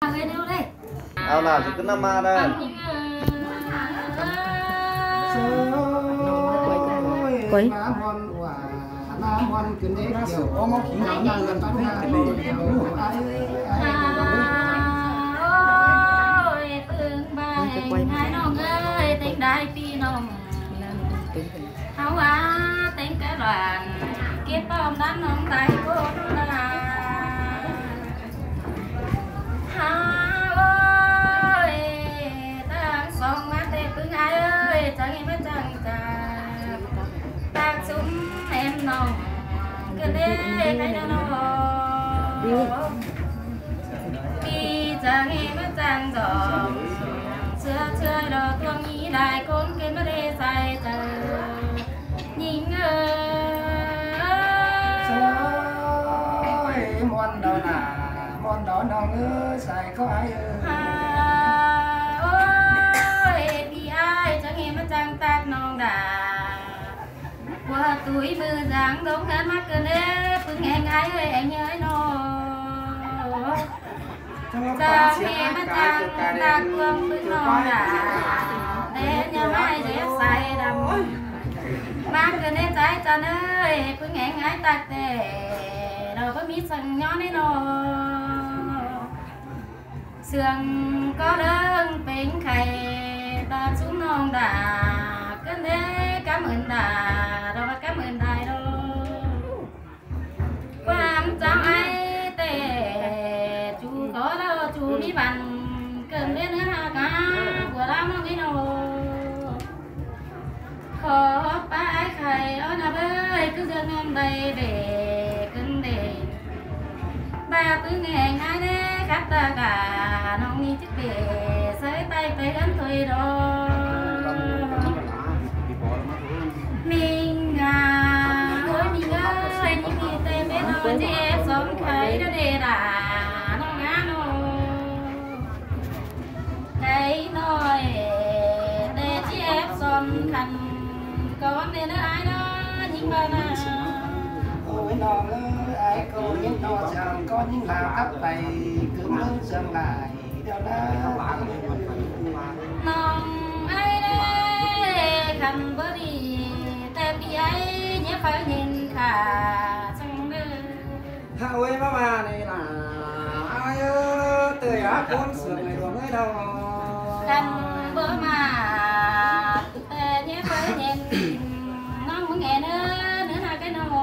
เอาล่ะจะขึ้นน้ำมาได้ quấy hai nong ơi tình đại pi nong áo á tình cái đoàn kiếp bom đám nong tay cô là ơi ta song má tê cứ ai ơi chẳng em mới chẳng cả ta chúng em nong cái đê cái nó đi chẳng em mới chẳng rồi chưa đó tuông nghĩ lại con cái mà để dài chờ nhìn ơi mòn đó là mòn đó nó ngơ xài có ai ơi vì ai chẳng nghe mà chẳng tác non đà qua tuổi mưa dáng đống ngán mắt cơn đế phương nghe ai ơi anh nhớ nó cha nghe mà cha ta cuồng với nó đã để nhà mai để say đầm mang cái nên trái cha ơi cứ nghe ngái tạc tề đâu có biết sang nhón đấy nó sườn có đơn tính khay ta xuống non đã cái đấy cảm ơn đã đâu có cảm ơn đại đâu quan trọng ai chú mi bàn cần đến nữa cả của lắm nó cái nào khó ba ai khai ở nào ơi cứ dân em đây để cưng để ba cứ nghe ngay đấy khắp ta cả nó nghi chiếc bể sới tay phải ấn thôi đó mình ơi mình ơi những gì tên bé nó chị em sống thấy nó để đã đây nói để chị em son khăn con nên ai đó nhưng mà na ôi nó ai cô những nó chẳng có những là cấp tay cứ muốn dừng lại đâu đó nòng ai đây khăn bữa đi tem đi ấy nhớ phải nhìn cả trong đời hạ ơi bà này là ai ơi từ á con sườn này còn ấy đâu khăn bữa mà nhớ phải nhìn nó muốn nghe nữa là cái nó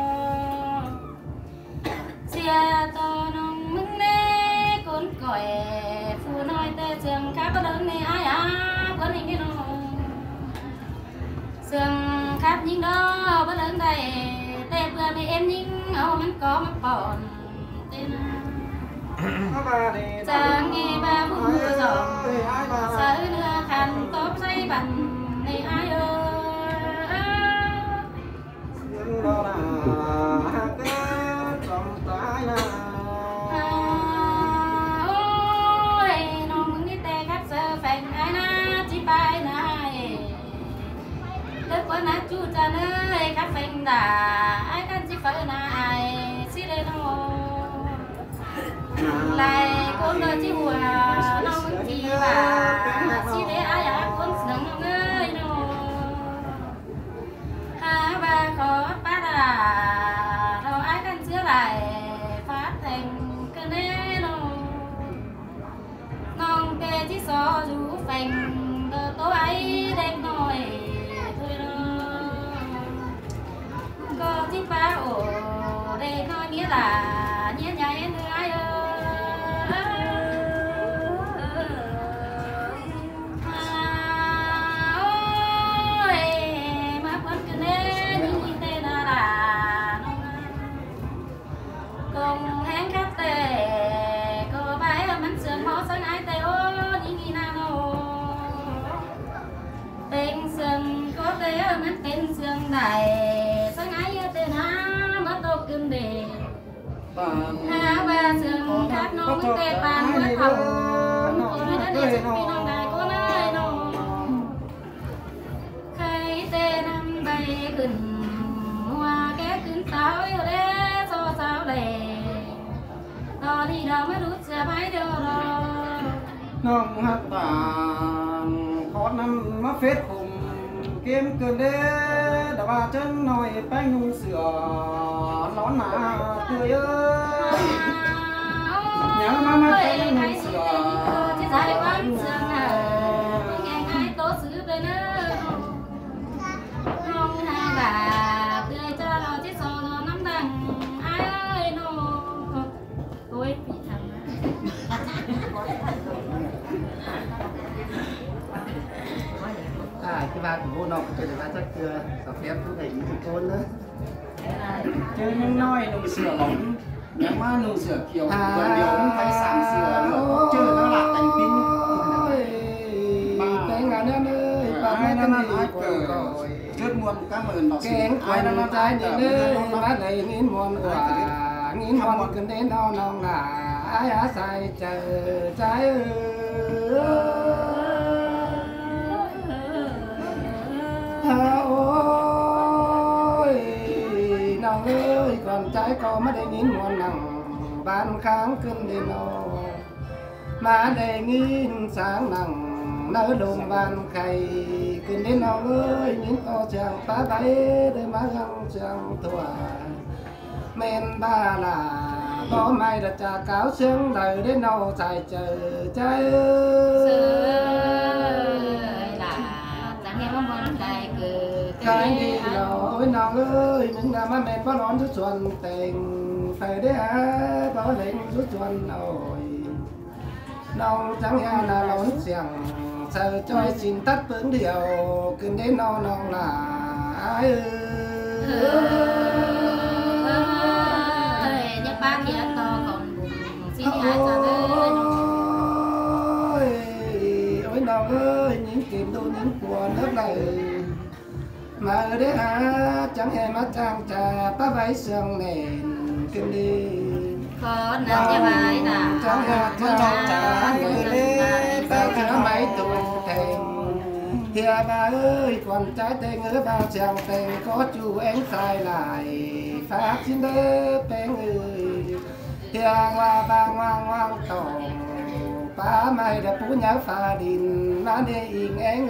xe to nó muốn nè con còi phu nói tê trường khác có lớn này ai có những cái nó sườn khác những đó có lớn đây tê vừa này em những ông mình có mắt bòn tên chẳng nghe ba muốn mưa rộng sớ đưa khăn tốt say bằng này ai ơi nó muốn cái tê khách sơ phèn ai na chỉ bay này lớp quá nát chú cha nơi khách phèn đã ai cần chỉ phải này xí đây nó lại con đời chỉ hùa nó muốn gì và chỉ để ai con sướng nó ơi nó ha ba khó bắt à đâu ai cần chữa lại phát thành cái nê nó non kê chỉ so rú phèn đờ tối ấy đêm nồi thôi đó có chỉ ba ổ đây nói nghĩa là nhớ nhà em thương ai ơi cùng hẹn khắp tề cô bái ở mắn sườn mó sáng ái tề ô những gì nào tên sườn có tề ở mắn tên sườn đại sáng ái ở tề na mất tô kim đề ha ba sườn khác nó mới tề bàn mới thầu cô nói đã để chụp pin ông đại cô nói nó khai tề năm bay khẩn hoa cái khẩn táo yêu đế so sao lệ đó đi đâu mới rút xe máy đâu rồi น้องฮักต่างขอนั้นมาเฟซผมเกมเกินเด้แต่ว่าเจ้นหน่อยแป้งนุ่งเสือร้อนหนาเกลือเยอะยังมาแป้งนุ่งเสือที่ใจวันเสือหนาแง่ง่ายโตซื้อไปเนอะน้องหาบาเพื่อจะรอที่โซนน้ำดังไอ้โนโอ้ยปีทำนะที่บ้านของพวกน้องเป็นว่าจะเกลือกับแฟบทุกอย่างทุกคนนะเจอยังน้อยนุ่งเสือหลงยังมานุ่งเสือเขียววันเดียวไปสามเสือเจอน้าหลักแต่งปิ้นมาแต่งงานเนี่ยเลยปากไม่กันดีกว่าเชิดมวนก็เหมือนแกงไข่น้ำใจดีเลยมาในนิ้นมวนว่านิ้นมวนกันได้น้องน้องหนาอาศัยเจอใจโอ้ยน้องเอ้ยก่อนใจก็ไม่ได้ยินมวนนั่งบ้านค้างขึ้นเดนอมาได้ยินสางนั่งเนื้อดมบ้านไข่ขึ้นเดนอเอ้ยยินต่อจังป้าใบได้มาหังจังตัวเมนบ้าล่ะก็ไม่ได้จากเก่าเสียงเลยได้นอใจเจอใจcái đi lỗi non ơi những năm mà mẹ có đón chút xuân tình phải để có lên chút xuân rồi non trắng nha là lối xiềng sợ cho xin tắt bướng điều cứ đến non non là ai ơi nhớ ba kia to còn bụng xin ai cho ơi ôi non ơi những kìm đôi những của nước này mà ở đấy chẳng hề mắt trang trà bá váy sương nền kim đi có nằm nhà bài là chẳng hề trang trà người lên ta cứ máy tụ thèm thì bà ơi còn trái tê ngỡ ba chàng tình có chú em sai lại phát xin đế bé người thì hoa ba ngoan tổng ba mày đã phú nhớ pha đình má đi yên én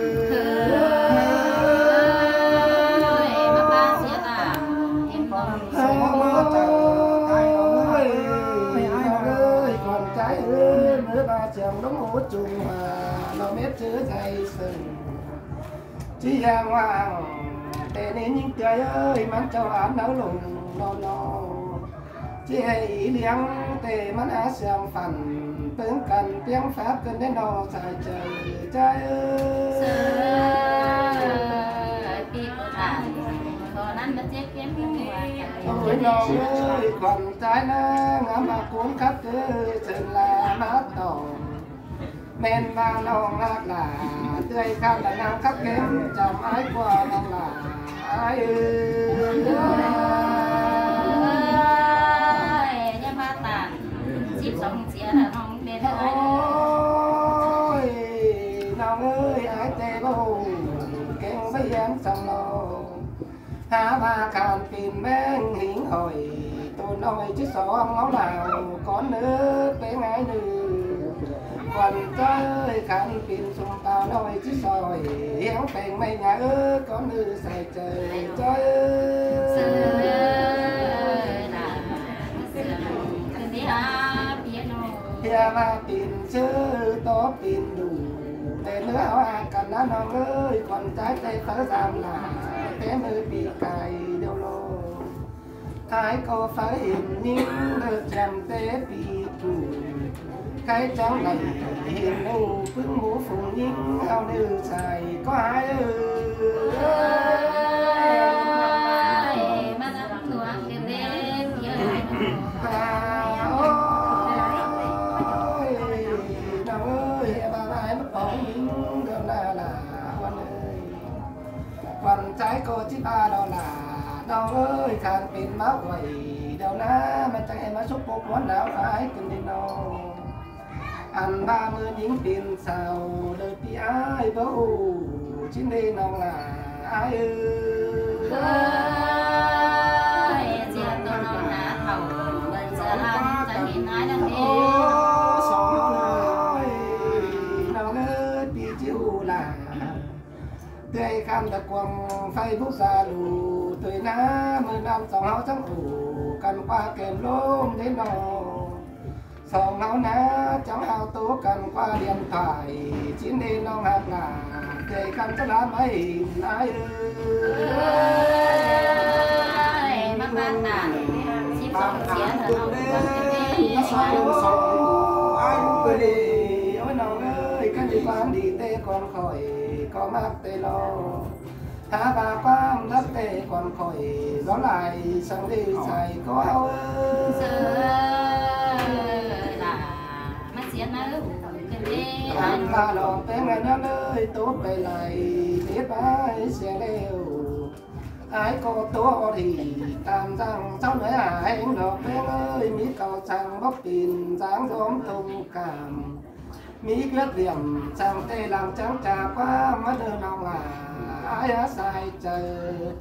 còn trái ơi nữa ba chàng đóng hố chung mà nó mét chứa dây sừng chỉ giang hoàng để nên những trời ơi mắt châu án nấu lùng no chỉ hay ý liếng tề mắt á xem phần tướng cần tiếng pháp cần đến đồ xài trời trái ôi non ơi còn trái nó ngắm mà cuốn khắp cứ chừng là mát tổ men ba non là tươi khăn là năng khắp kém chồng ái qua non là ai ôi non ơi ái tê bầu kén với em sông lô há ba khàn tìm men hiển hồi tôi nói chứ sợ ngó nào có nước bé ngái nữ còn trời khăn tìm xung tao nói chứ soi héo phèn mây nhà ơ có nữ xài trời Hia ba tìm chữ tó tìm đủ để nữa hoa cần nó non ơi còn trái tay phở giảm là té mơ bị cài đâu lô thái cô phải hiện những được chạm té bị chủ cái trắng này hiện đâu phương mũ phùng những ao nữ xài có ai còn trái cô chỉ ba đó là đâu ơi khàn pin máu quẩy đâu ná mà chẳng em mà xúc bột món nào phải từng đi đâu ăn 30 những tiền sao đời tí ai bố chính đi nào là ai ơi chuyện tôi nó đã thầu lần giờ ăn chẳng nhìn ai đang đi tะกวงไฟผู้สาลูตุยน้ามือนำสองเฮาจังอู่กันกว่าเกมลมได้นอสองเฮานะจังเฮาตัวกันกว่าเรียนถ่ายชิ้นนี้น้องหักหนาใจกันจะลาไม่นายมาบ้านตาสิบสองเสียเถอะเอาสองสองไอ้ลูกไปดีโอ้ยน้องเอ้ยกันดีความดีเตะก่อนคอยก็มักเตะรอหาบาความรักเตะก่อนคอยล้อไหลสังดีใจก็เอาเสือล่ะมาเสียนะกันเด้ทำลาหลอกเป็นไงนั่นเลยตุ๊บไปไหลเทียบไปเสียเร็วไอ้ก็ตัวที่ตามจังเจ้าเหนือไอ้ดอกเป็นเอ้ยมีเก่าจังบกปินจังสมตรงกามมีเกลือเหลี่ยมจังเตหลังจังจากว่ามาเดินน้องหลาไอ้อาศัยเจอใจ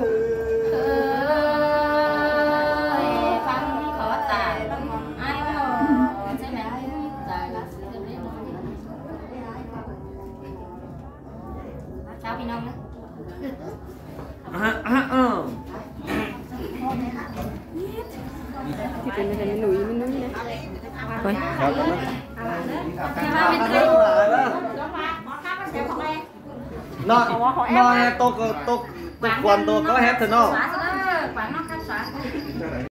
ฟังขอตายไอ้ว่าใช่ไหมตายเช้าพี่น้องนะที่เป็นอะไรมันหนุ่ยมันนุ่ยนะไป nó tao tao tao quan tao có hết rồi nó